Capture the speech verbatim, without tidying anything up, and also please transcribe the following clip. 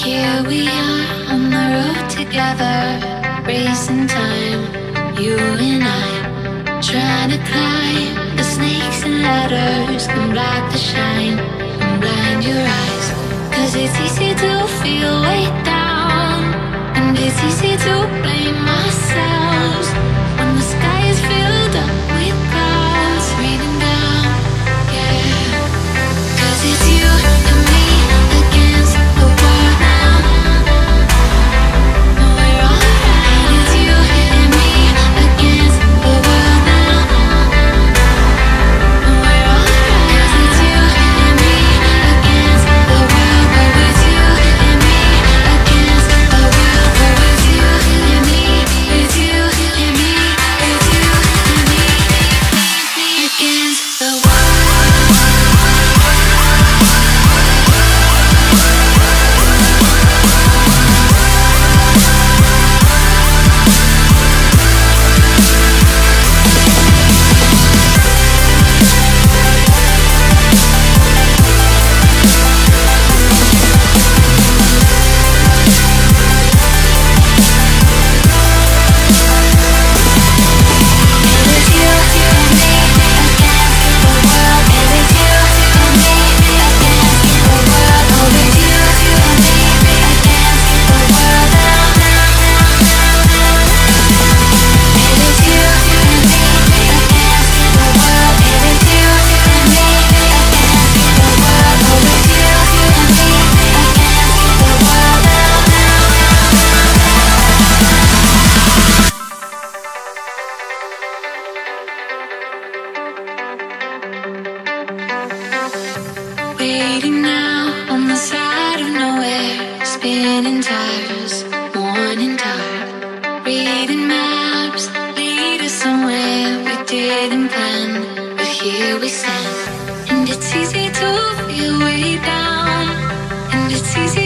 Here we are on the road together, racing time, you and I, trying to climb the snakes and ladders, and block the shine, and blind your eyes. Cause it's easy to feel weighed down, and it's easy to blame ourselves when the sky is filled up with clouds raining down, yeah. Cause it's you and me against the world now. No, we're alright. It's you and me against the world now. No, we're alright. Cause it's you and me against the world. Oh, it's you and me against the world. Oh, it's you and me. It's you and me. It's you and me against the world. Waiting now on the side of nowhere, spinning tires, worn and tired. Reading maps, lead us somewhere we didn't plan, but here we stand. And it's easy to feel way down, and it's easy